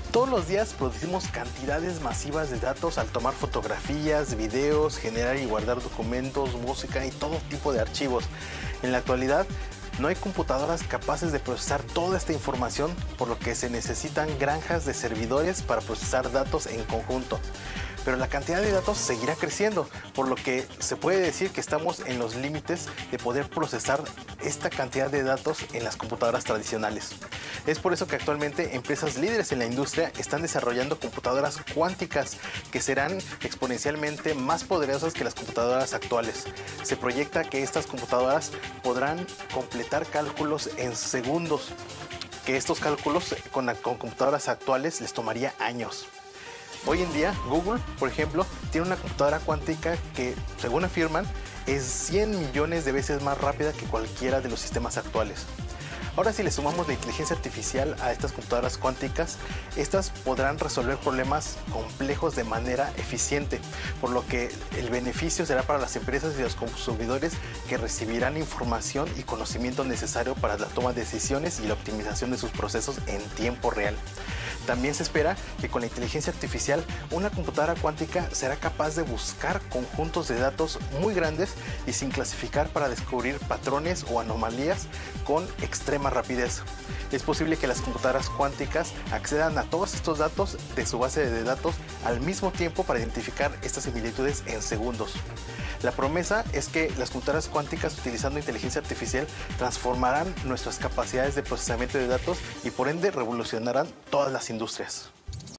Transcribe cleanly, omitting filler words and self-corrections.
Todos los días producimos cantidades masivas de datos al tomar fotografías, videos, generar y guardar documentos, música y todo tipo de archivos. En la actualidad, no hay computadoras capaces de procesar toda esta información, por lo que se necesitan granjas de servidores para procesar datos en conjunto. Pero la cantidad de datos seguirá creciendo, por lo que se puede decir que estamos en los límites de poder procesar esta cantidad de datos en las computadoras tradicionales. Es por eso que actualmente empresas líderes en la industria están desarrollando computadoras cuánticas que serán exponencialmente más poderosas que las computadoras actuales. Se proyecta que estas computadoras podrán completar cálculos en segundos, que estos cálculos con computadoras actuales les tomaría años. Hoy en día, Google, por ejemplo, tiene una computadora cuántica que, según afirman, es 100 millones de veces más rápida que cualquiera de los sistemas actuales. Ahora, si le sumamos la inteligencia artificial a estas computadoras cuánticas, estas podrán resolver problemas complejos de manera eficiente, por lo que el beneficio será para las empresas y los consumidores que recibirán información y conocimiento necesario para la toma de decisiones y la optimización de sus procesos en tiempo real. También se espera que con la inteligencia artificial una computadora cuántica será capaz de buscar conjuntos de datos muy grandes y sin clasificar para descubrir patrones o anomalías con extrema rapidez. Es posible que las computadoras cuánticas accedan a todos estos datos de su base de datos al mismo tiempo para identificar estas similitudes en segundos. La promesa es que las computadoras cuánticas utilizando inteligencia artificial transformarán nuestras capacidades de procesamiento de datos y por ende revolucionarán todas las industrias.